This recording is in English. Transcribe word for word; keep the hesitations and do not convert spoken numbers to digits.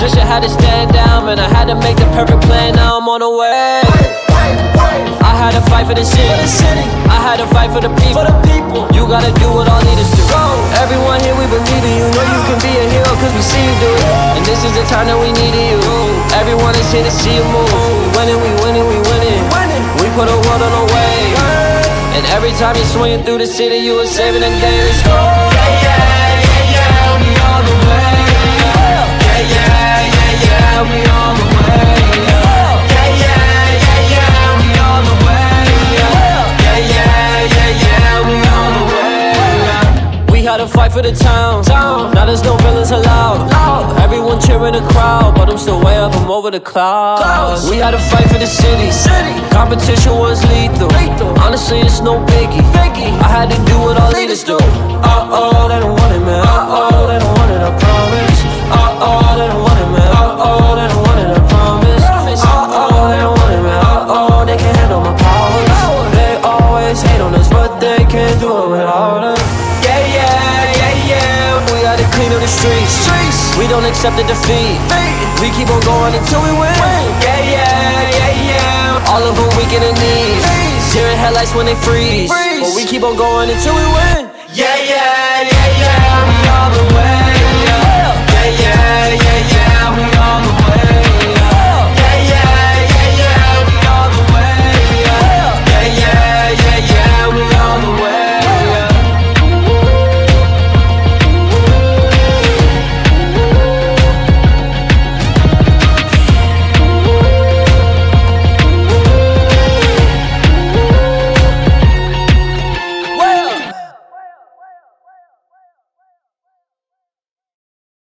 Trisha had to stand down, man, I had to make the perfect plan, now I'm on the way. I had to fight for the city, I had to fight for the people. You gotta do what all leaders do. Everyone here, we believe in you. Know you can be a hero cause we see you do it. And this is the time that we needed you. Everyone is here to see you move. We winning, we winning, we winning. We put a world on the way. And every time you're swinging through the city, you are saving the day. Let's go. Yeah, yeah, yeah, yeah, we on the way. Yeah, yeah, yeah, yeah, we on the way. Yeah, yeah, yeah, yeah, we on the way. Yeah, yeah, yeah, yeah, we on the way. We had to fight for the town. Now there's no villains allowed. Everyone cheering the crowd, but I'm still way up, I'm over the clouds. We had to fight for the city. Competition was lethal. Honestly, it's no biggie. I had to do what all leaders do. Uh-oh, they don't want it, man. Uh-oh, they don't want it, I promise. Uh-oh, they don't want it, man. Uh-oh, they don't want it, I promise. Uh-oh, they don't want it, man. Uh-oh, they can't handle my powers. They always hate on us, but they can't do it without us. Yeah, yeah, yeah, yeah. We gotta clean up the streets. We don't accept the defeat. We keep on going until we win. Yeah, yeah, yeah, yeah. All of them weak in the knees. Tearing headlights when they freeze. But we keep on going until we win. Yeah, yeah.